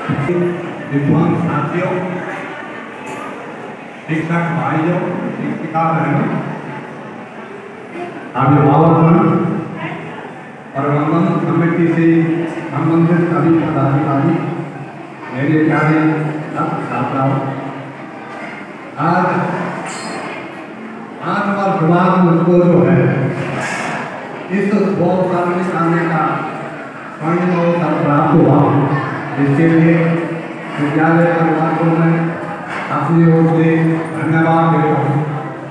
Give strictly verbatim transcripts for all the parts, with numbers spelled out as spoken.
विद्वान साथियों, शिक्षक भाइयों, शिक्षिका बहनों, अभिभावकों और वंदन समिति से संबंधित सभी पदाधिकारी, मेरे प्यारे छात्राओं, आज आज वर्षवाद मुझको जो है इस बहुत में आने का स्वर्ण अवसर प्राप्त हुआ, इसके लिए विद्यालय परिवार को मैं अपनी ओर से धन्यवाद देता हूँ।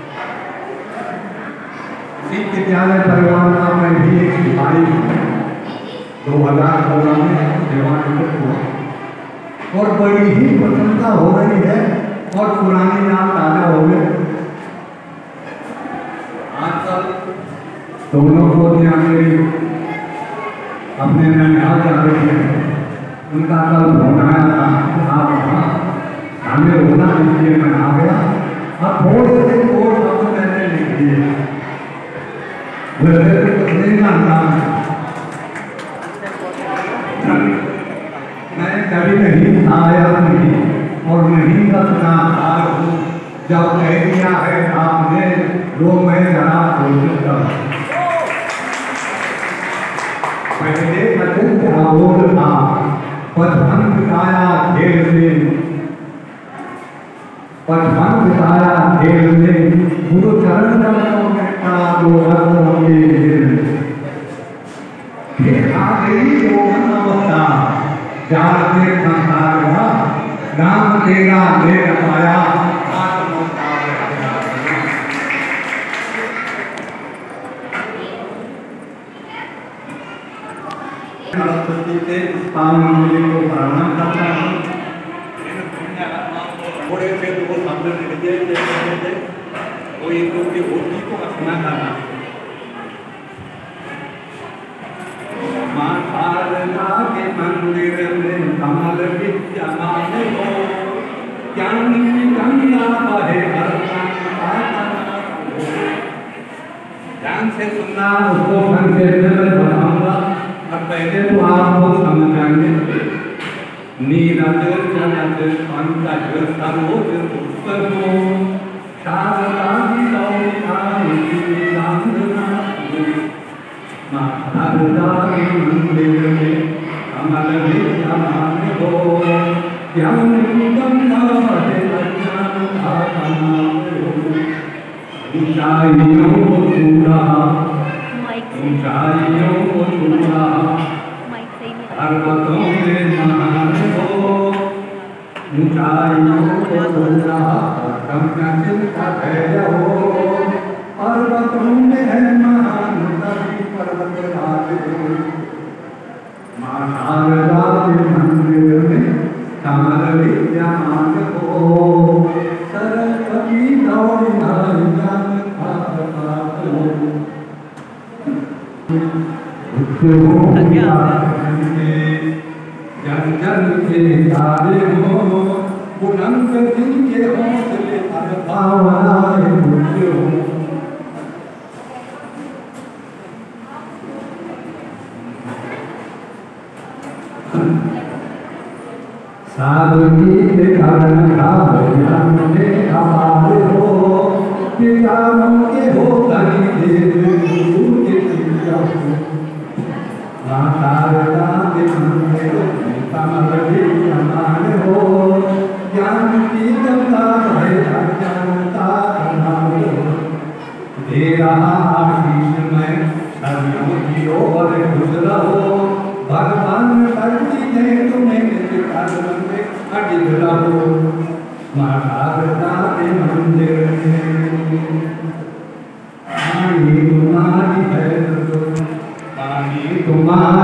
इस विद्यालय परिवार का मैं भी एक सिपाही दो हजार सोलह में सेवानिवृत्त हुआ और बड़ी ही प्रसन्नता हो रही है और पुरानी याद ताजा हो गए। आजकल दोनों को मेरी अपने ननिहाल जा रही है, उनका कल भोनाया था, आप वहाँ शामिल होना, इसलिए मैं आ गया। अब थोड़े से और शब्द मैंने लिख दिए, वैसे तो कुछ नहीं जानता मैं कभी नहीं आया नहीं और नहीं रखना हार हूँ, जब कह दिया है आपने जो मैं जरा कोशिश कर। पहले अत्यंत आबोध था, पचपन बिताया खेल में, पचपन बिताया खेल में, गुरु चरण कमलों में पड़ा दो वर्षों के दिन। फिर आ गई यौवन अवस्था, जानते संसार का नाम तेरा ले पाया, सरस्वती से इस पावन मूल्य को प्रणाम करता हूँ। थोड़े से दो शब्द लिखते थे वो एक दो की होती को सुना करना। माँ शारदा के मंदिर में कमल विद्यमान हो, ज्ञान की गंगा बहे हर ध्यान से सुनना, उसको संक्षेप में बताऊंगा। अब पहले तो आपको समझ जाएंगे। नीरज जगत पंकज सरोज पुष्कर को, शारदा की लौकिकाई की लांघना को, माँ शारदा के मंदिर में कमल विद्यमान हो, ज्ञान की गंगा बहे अज्ञान का नाम हो। ऊंचाइयों को छूना, ऊंचाइयों को छूना, पर्वतों में महान हो, ऊंचाइयों को छूना, गगन का धैर्य हो, पर्वतों में है महान तभी पर्वत राज हो। माँ शारदा के मंदिर में कमल विद्यमान हो, सरस्वती दौड़ी ज्ञान का प्रकाश हो। जन जन के तारे हो, बुलंद जिनके हौसले पर भावनाएं मुझे हो। साधुकी के कारण ज्ञान में हमारे हो, ज्ञानों के हो धनी गुरु के शिष्य हो। माँ शारदा के मंदिर में कमल विद्यमान हो, ज्ञान की गंगा बहे अज्ञानता का नाम हो। दे रहा आशीष में सदियों की ओर खुश रहो, भगवान करती है तुम्हें कर्म में अडिग रहो। माँ शारदा के मंदिर में पानी तुम्हारी है, पानी तुम्हारी